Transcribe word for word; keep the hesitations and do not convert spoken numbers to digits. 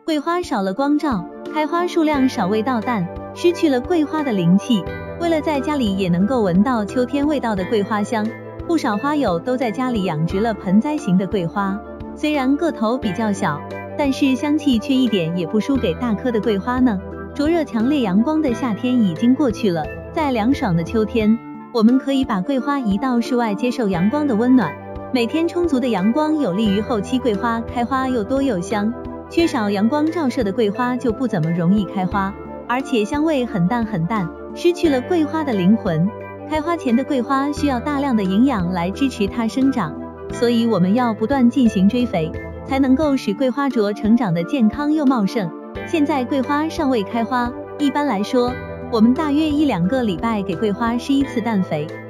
桂花少了光照，开花数量少，味道淡，失去了桂花的灵气。为了在家里也能够闻到秋天味道的桂花香，不少花友都在家里养殖了盆栽型的桂花。虽然个头比较小，但是香气却一点也不输给大棵的桂花呢。灼热强烈阳光的夏天已经过去了，在凉爽的秋天，我们可以把桂花移到室外接受阳光的温暖。每天充足的阳光有利于后期桂花开花又多又香，缺少阳光照射的桂花就不怎么容易开花，而且香味很淡很淡，失去了桂花的灵魂。开花前的桂花需要大量的营养来支持它生长，所以我们要不断进行追肥，才能够使桂花茁成长得健康又茂盛。现在桂花尚未开花，一般来说，我们大约一两个礼拜给桂花施一次氮肥，